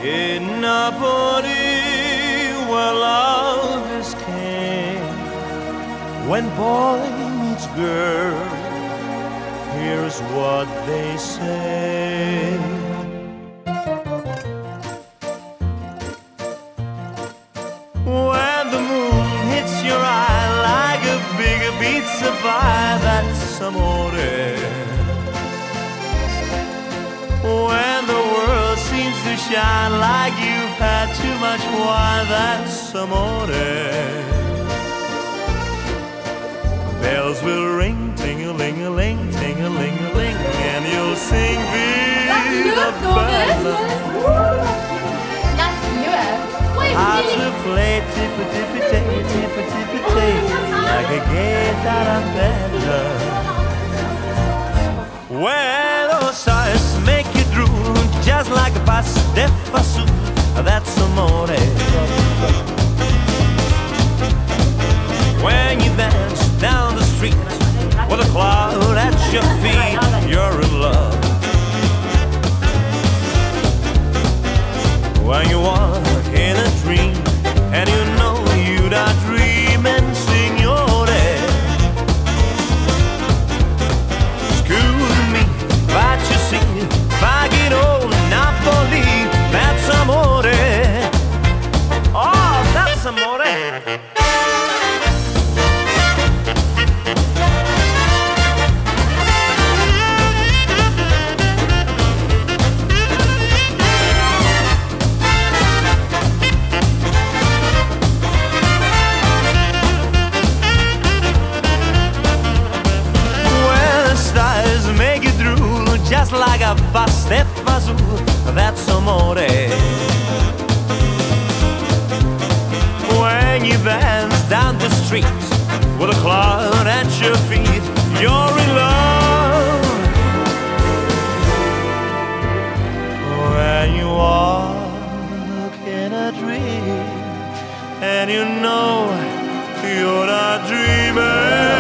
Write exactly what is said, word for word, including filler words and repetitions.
in Napoli, where love is king. When boy meets girl, here's what they say. When the moon hits your eye like a big pizza pie, that's amore. When the world seems to shine like you've had too much wine, that's amore. Bells will ring, ting-a-ling-a-ling, ting-a-ling-a-ling, and you'll sing Viva Bella. Hearts will play tippa-tippa-tay, tippa-tippa-tay, like a gay tarantella. When those stars make you drool, just like a pasta fasul, that's amore. When you dance down the street with a cloud at your feet, you're in love. When you walk in a dream and you know you're not dreaming, signore. Excuse me, but you see, Vagino, Napoli, that's amore. Oh, that's amore. Just like a pasta fasul, that's amore. When you dance down the street with a cloud at your feet, you're in love. When you walk in a dream and you know you're not dreaming,